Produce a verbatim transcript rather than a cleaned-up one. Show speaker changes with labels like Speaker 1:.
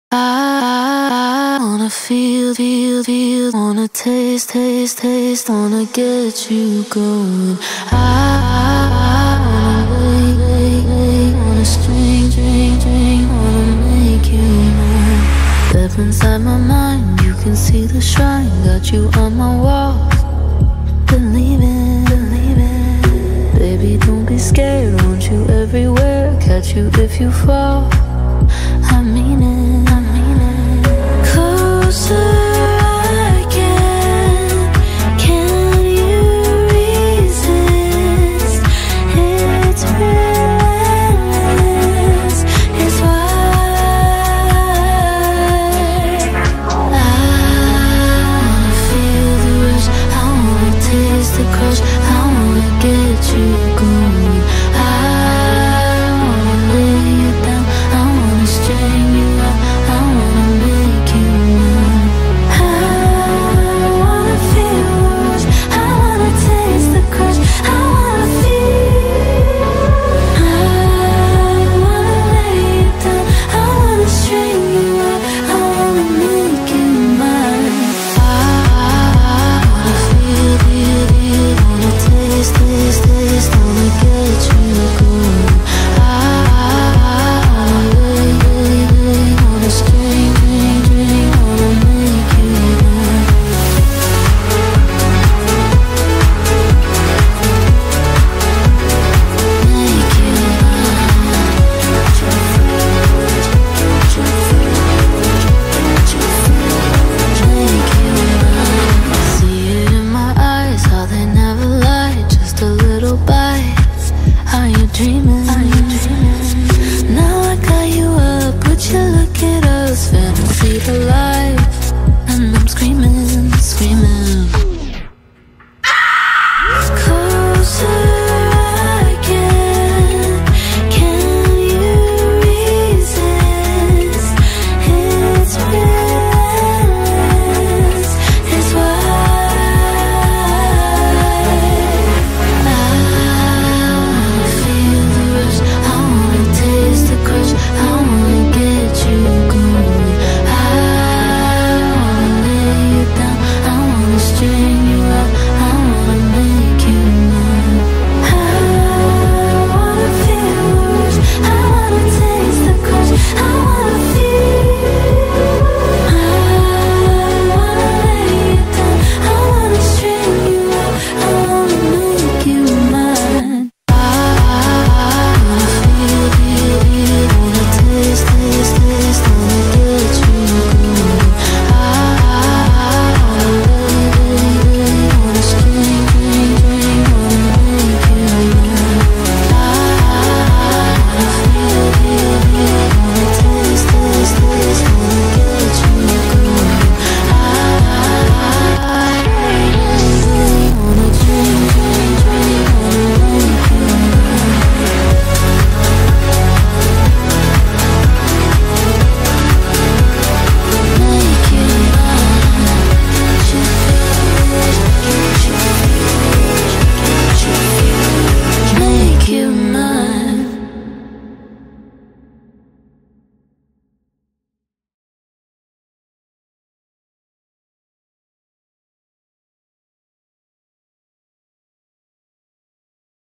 Speaker 1: I wanna feel, feel, feel, wanna taste, taste, taste, wanna get you going. I wanna wait, wait, wait, wanna string, string, string, wanna make you mine. Step inside my mind, you can see the shrine, got you on my wall. Believe it, believe it, baby, don't be scared, want you everywhere, catch you if you fall. I mean it, I mean it. Closer I can, can you resist? It's relentless, it's why I wanna feel the rush, I wanna taste the crush, I wanna get you going. I wanna lay you down, I wanna string you up, I wanna make you mine. I wanna feel the rush, I wanna taste the crush, I wanna feel. I wanna lay you down, I wanna string you up, I wanna make you mine. I wanna feel, feel, feel, wanna taste, taste, taste, wanna get you going. I wanna lay, lay, lay, wanna string, string, string, wanna make you mine. Make you see it in my eyes, how they never lie. Just a little bite. Are you dreaming? Are you dreaming? Now I got you up, would you look at us? Fantasy to life.